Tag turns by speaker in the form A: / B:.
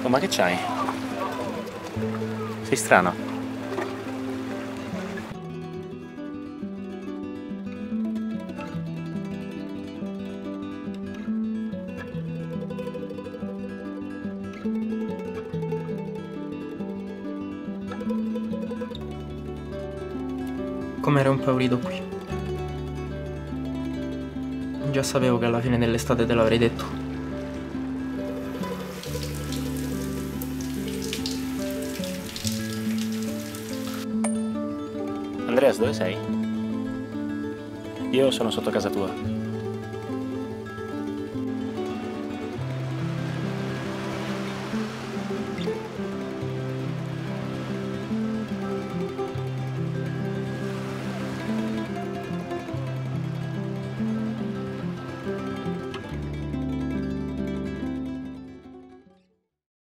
A: Oh, ma che c'hai? Sei strano.
B: Com'ero impaurito qui. Già sapevo che alla fine dell'estate te l'avrei detto.
A: Andreas, dove sei? Io sono sotto casa tua.